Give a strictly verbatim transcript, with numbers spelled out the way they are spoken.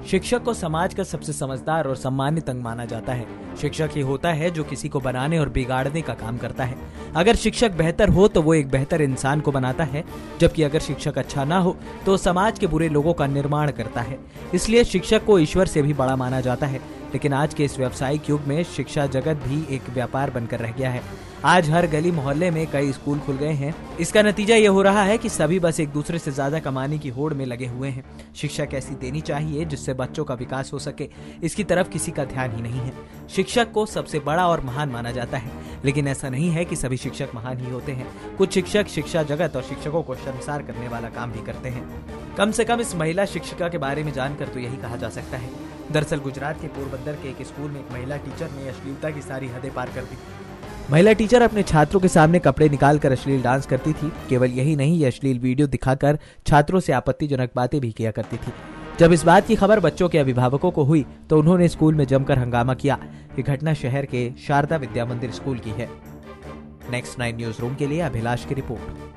शिक्षक को समाज का सबसे समझदार और सम्मानित अंग माना जाता है। शिक्षक ही होता है जो किसी को बनाने और बिगाड़ने का काम करता है। अगर शिक्षक बेहतर हो तो वो एक बेहतर इंसान को बनाता है, जबकि अगर शिक्षक अच्छा ना हो तो समाज के बुरे लोगों का निर्माण करता है। इसलिए शिक्षक को ईश्वर से भी बड़ा माना जाता है। लेकिन आज के इस व्यावसायिक युग में शिक्षा जगत भी एक व्यापार बनकर रह गया है। आज हर गली मोहल्ले में कई स्कूल खुल गए हैं। इसका नतीजा ये हो रहा है कि सभी बस एक दूसरे से ज्यादा कमाने की होड़ में लगे हुए हैं। शिक्षा कैसी देनी चाहिए जिससे बच्चों का विकास हो सके, इसकी तरफ किसी का ध्यान ही नहीं है। शिक्षक को सबसे बड़ा और महान माना जाता है, लेकिन ऐसा नहीं है कि सभी शिक्षक महान ही होते हैं। कुछ शिक्षक शिक्षा जगत और शिक्षकों को शर्मसार करने वाला काम भी करते हैं। कम से कम इस महिला शिक्षिका के बारे में जानकर तो यही कहा जा सकता है। दरअसल गुजरात के पोरबंदर के एक स्कूल में एक महिला टीचर ने अश्लीलता की सारी हदें पार कर दी। महिला टीचर अपने छात्रों के सामने कपड़े निकालकर अश्लील डांस करती थी। केवल यही नहीं, ये अश्लील वीडियो दिखाकर छात्रों से आपत्तिजनक बातें भी किया करती थी। जब इस बात की खबर बच्चों के अभिभावकों को हुई तो उन्होंने स्कूल में जमकर हंगामा किया। ये घटना शहर के शारदा विद्या मंदिर स्कूल की है। नेक्स्ट नाइन न्यूज रूम के लिए अभिलाष की रिपोर्ट।